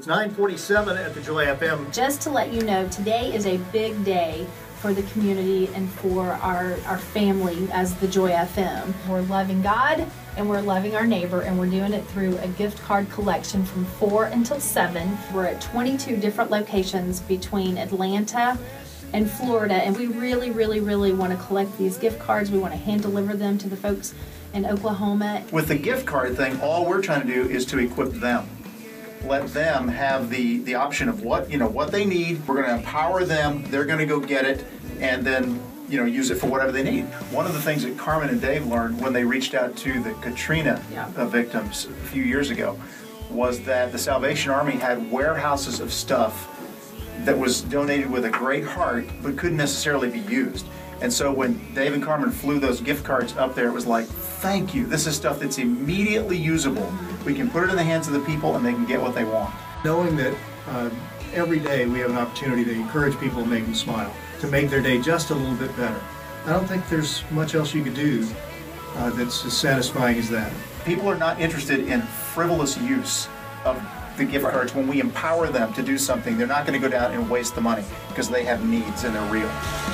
It's 9:47 at the Joy FM. Just to let you know, today is a big day for the community and for our family as the Joy FM. We're loving God and we're loving our neighbor, and we're doing it through a gift card collection from 4 until 7. We're at 22 different locations between Atlanta and Florida, and we really want to collect these gift cards. We want to hand deliver them to the folks in Oklahoma. With the gift card thing, all we're trying to do is to equip them. Let them have the option of what they need. We're going to empower them. They're going to go get it, and then use it for whatever they need. One of the things that Carmen and Dave learned when they reached out to the Katrina victims a few years ago was that the Salvation Army had warehouses of stuff that was donated with a great heart but couldn't necessarily be used. And so when Dave and Carmen flew those gift cards up there, it was like, thank you. This is stuff that's immediately usable. We can put it in the hands of the people and they can get what they want. Knowing that every day we have an opportunity to encourage people and make them smile, to make their day just a little bit better. I don't think there's much else you could do that's as satisfying as that. People are not interested in frivolous use of the gift cards. When we empower them to do something, they're not going to go down and waste the money because they have needs and they're real.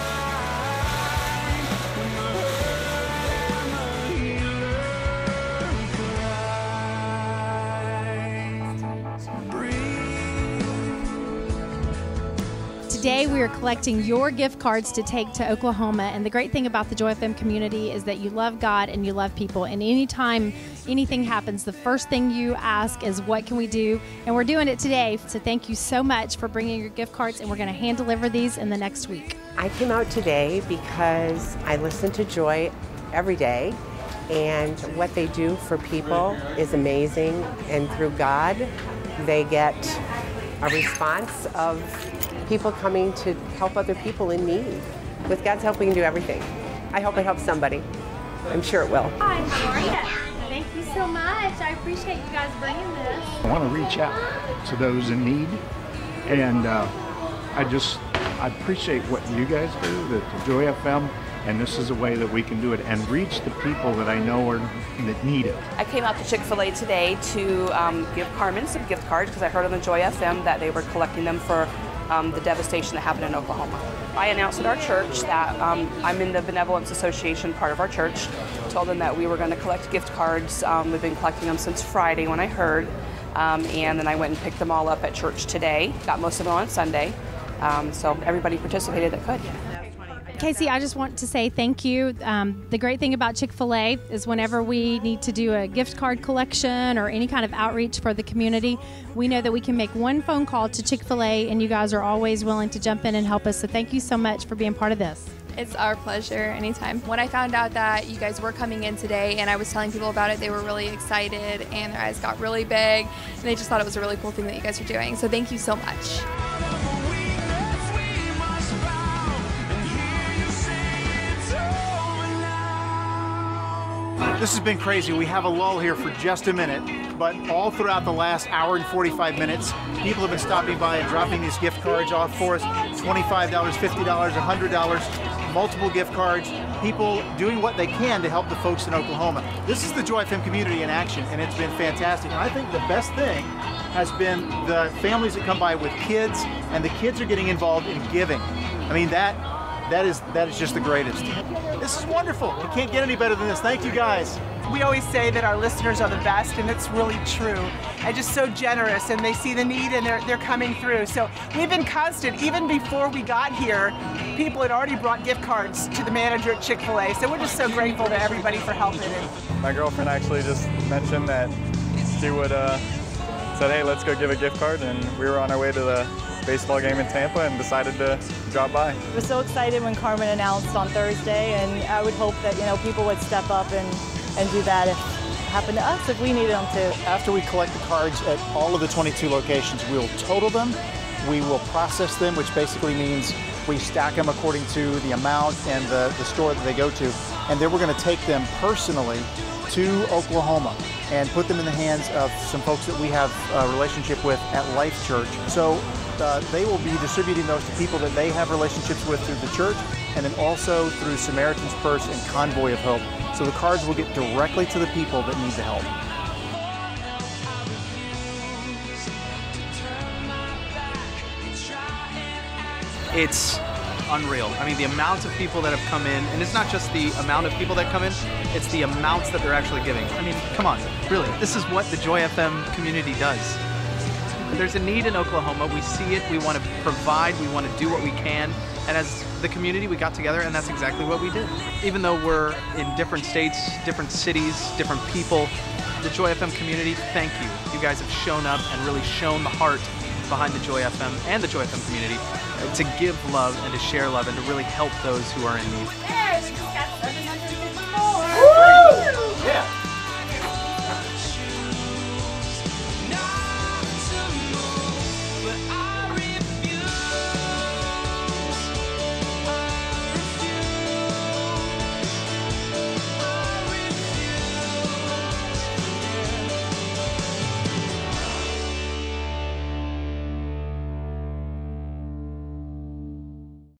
Today we are collecting your gift cards to take to Oklahoma, and the great thing about the Joy FM community is that you love God and you love people, and anytime anything happens, the first thing you ask is what can we do, and we're doing it today. So thank you so much for bringing your gift cards, and we're going to hand deliver these in the next week. I came out today because I listen to Joy every day, and what they do for people is amazing, and through God they get a response of people coming to help other people in need. With God's help, we can do everything. I hope it helps somebody. I'm sure it will. Hi, how are you? Thank you so much. I appreciate you guys bringing this. I want to reach out to those in need, and I appreciate what you guys do, the Joy FM, and this is a way that we can do it and reach the people that I know that need it. I came out to Chick-fil-A today to give Carmen some gift cards because I heard on the Joy FM that they were collecting them for the devastation that happened in Oklahoma. I announced at our church that I'm in the Benevolence Association part of our church. Told them that we were going to collect gift cards. We've been collecting them since Friday when I heard, and then I went and picked them all up at church today. Got most of them on Sunday, so everybody participated that could. Casey, I just want to say thank you. The great thing about Chick-fil-A is whenever we need to do a gift card collection or any kind of outreach for the community, we know that we can make one phone call to Chick-fil-A, and you guys are always willing to jump in and help us. So thank you so much for being part of this. It's our pleasure anytime. When I found out that you guys were coming in today and I was telling people about it, they were really excited and their eyes got really big, and they just thought it was a really cool thing that you guys are doing. So thank you so much. This has been crazy. We have a lull here for just a minute, but all throughout the last hour and 45 minutes, people have been stopping by and dropping these gift cards off for us. $25, $50, $100, multiple gift cards. People doing what they can to help the folks in Oklahoma. This is the Joy FM community in action, and it's been fantastic. And I think the best thing has been the families that come by with kids, and the kids are getting involved in giving. I mean, that is just the greatest. This is wonderful. You can't get any better than this. Thank you, guys. We always say that our listeners are the best, and it's really true. And just so generous, and they see the need, and they're coming through. So we've been constant. Even before we got here, people had already brought gift cards to the manager at Chick-fil-A. So we're just so grateful to everybody for helping. My girlfriend actually just mentioned that she would said, hey, let's go give a gift card, and we were on our way to the baseball game in Tampa and decided to drop by. I was so excited when Carmen announced on Thursday, and I would hope that people would step up and do that if it happened to us, if we needed them to. After we collect the cards at all of the 22 locations, we'll total them, we will process them, which basically means we stack them according to the amount and the store that they go to, and then we're going to take them personally to Oklahoma and put them in the hands of some folks that we have a relationship with at Life Church. So they will be distributing those to people that they have relationships with through the church, and then also through Samaritan's Purse and Convoy of Hope. So the cards will get directly to the people that need the help. it's unreal. I mean, the amount of people that have come in, and it's not just the amount of people that come in, it's the amounts that they're actually giving. I mean, come on, really, this is what the Joy FM community does. There's a need in Oklahoma. We see it. We want to provide. We want to do what we can. And as the community, we got together, and that's exactly what we did. Even though we're in different states, different cities, different people, the Joy FM community, thank you. You guys have shown up and really shown the heart behind the Joy FM and the Joy FM community to give love and to share love and to really help those who are in need.